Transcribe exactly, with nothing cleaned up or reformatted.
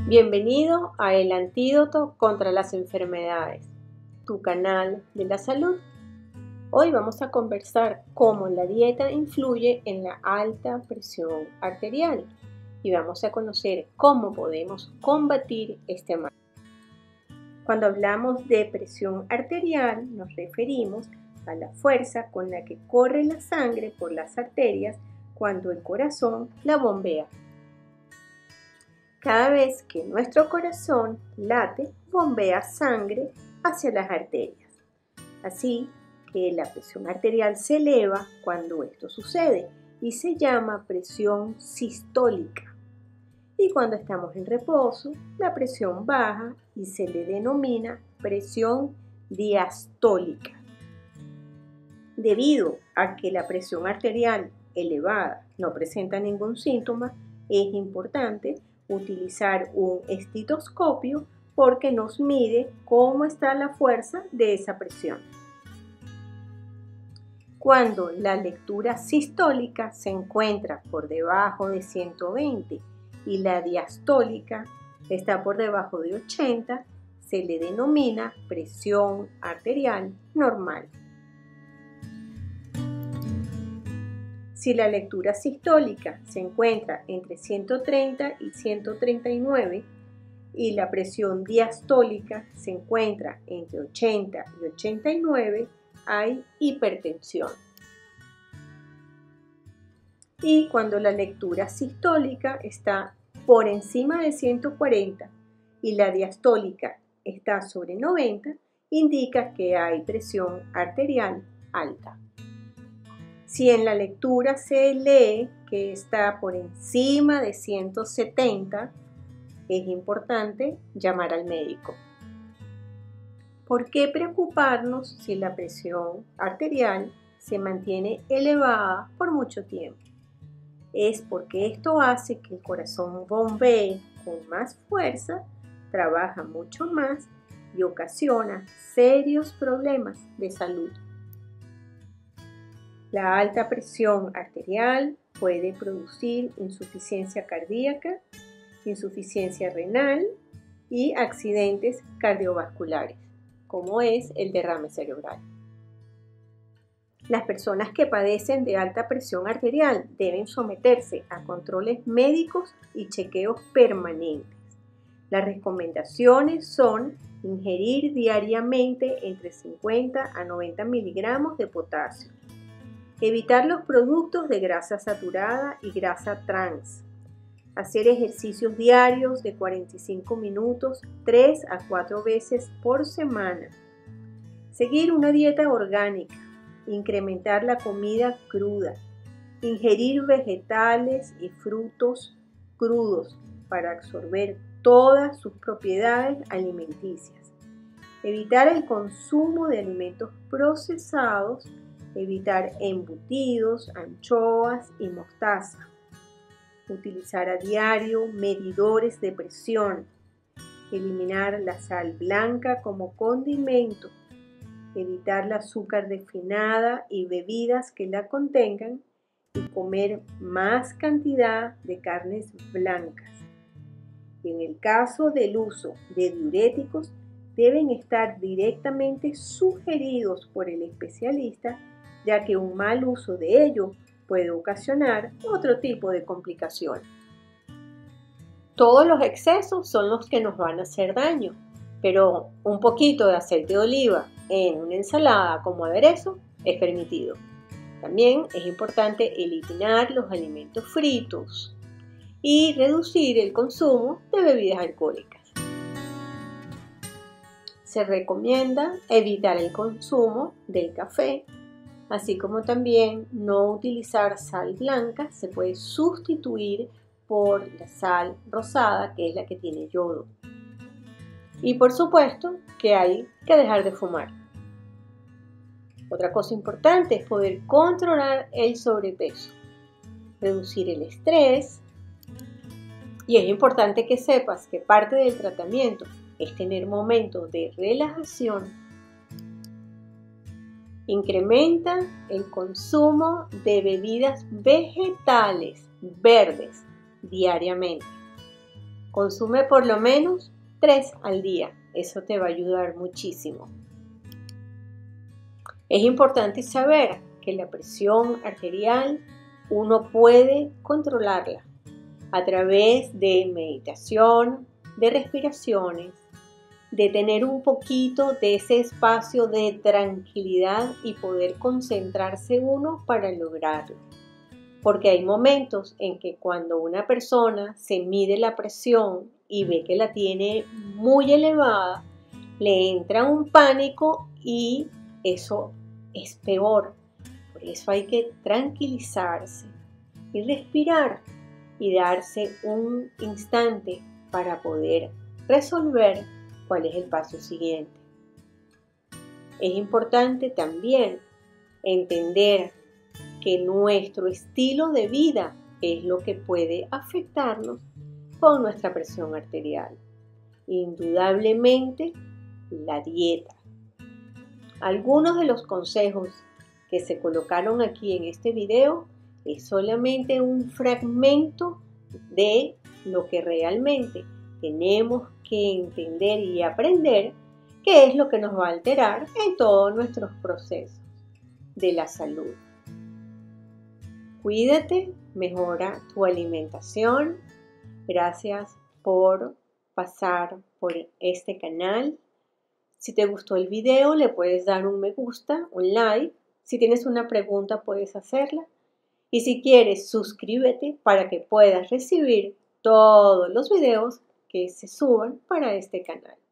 Bienvenido a El Antídoto contra las Enfermedades, tu canal de la salud. Hoy vamos a conversar cómo la dieta influye en la alta presión arterial y vamos a conocer cómo podemos combatir este mal. Cuando hablamos de presión arterial nos referimos a la fuerza con la que corre la sangre por las arterias cuando el corazón la bombea. Cada vez que nuestro corazón late, bombea sangre hacia las arterias. Así que la presión arterial se eleva cuando esto sucede y se llama presión sistólica. Y cuando estamos en reposo, la presión baja y se le denomina presión diastólica. Debido a que la presión arterial elevada no presenta ningún síntoma, es importante utilizar un estetoscopio porque nos mide cómo está la fuerza de esa presión. Cuando la lectura sistólica se encuentra por debajo de ciento veinte y la diastólica está por debajo de ochenta, se le denomina presión arterial normal. Si la lectura sistólica se encuentra entre ciento treinta y ciento treinta y nueve y la presión diastólica se encuentra entre ochenta y ochenta y nueve, hay hipertensión. Y cuando la lectura sistólica está por encima de ciento cuarenta y la diastólica está sobre noventa, indica que hay presión arterial alta. Si en la lectura se lee que está por encima de ciento setenta, es importante llamar al médico. ¿Por qué preocuparnos si la presión arterial se mantiene elevada por mucho tiempo? Es porque esto hace que el corazón bombee con más fuerza, trabaja mucho más y ocasiona serios problemas de salud. La alta presión arterial puede producir insuficiencia cardíaca, insuficiencia renal y accidentes cardiovasculares, como es el derrame cerebral. Las personas que padecen de alta presión arterial deben someterse a controles médicos y chequeos permanentes. Las recomendaciones son ingerir diariamente entre cincuenta a noventa miligramos de potasio. Evitar los productos de grasa saturada y grasa trans. Hacer ejercicios diarios de cuarenta y cinco minutos, tres a cuatro veces por semana. Seguir una dieta orgánica. Incrementar la comida cruda. Ingerir vegetales y frutos crudos para absorber todas sus propiedades alimenticias. Evitar el consumo de alimentos procesados. Evitar embutidos, anchoas y mostaza. Utilizar a diario medidores de presión. Eliminar la sal blanca como condimento. Evitar la azúcar refinada y bebidas que la contengan y comer más cantidad de carnes blancas. En el caso del uso de diuréticos, deben estar directamente sugeridos por el especialista, ya que un mal uso de ello puede ocasionar otro tipo de complicación. Todos los excesos son los que nos van a hacer daño, pero un poquito de aceite de oliva en una ensalada como aderezo es permitido. También es importante eliminar los alimentos fritos y reducir el consumo de bebidas alcohólicas. Se recomienda evitar el consumo del café, así como también no utilizar sal blanca. Se puede sustituir por la sal rosada, que es la que tiene yodo. Y por supuesto que hay que dejar de fumar. Otra cosa importante es poder controlar el sobrepeso, reducir el estrés. Y es importante que sepas que parte del tratamiento es tener momentos de relajación. Incrementa el consumo de bebidas vegetales verdes diariamente. Consume por lo menos tres al día. Eso te va a ayudar muchísimo. Es importante saber que la presión arterial uno puede controlarla a través de meditación, de respiraciones, de tener un poquito de ese espacio de tranquilidad y poder concentrarse uno para lograrlo. Porque hay momentos en que cuando una persona se mide la presión y ve que la tiene muy elevada, le entra un pánico y eso es peor. Por eso hay que tranquilizarse y respirar y darse un instante para poder resolver cuál es el paso siguiente. Es importante también entender que nuestro estilo de vida es lo que puede afectarnos con nuestra presión arterial. Indudablemente, la dieta. Algunos de los consejos que se colocaron aquí en este video es solamente un fragmento de lo que realmente tenemos que entender y aprender, que es lo que nos va a alterar en todos nuestros procesos de la salud. Cuídate, mejora tu alimentación. Gracias por pasar por este canal. Si te gustó el video, le puedes dar un me gusta, un like. Si tienes una pregunta, puedes hacerla. Y si quieres, suscríbete para que puedas recibir todos los videos que se suban para este canal.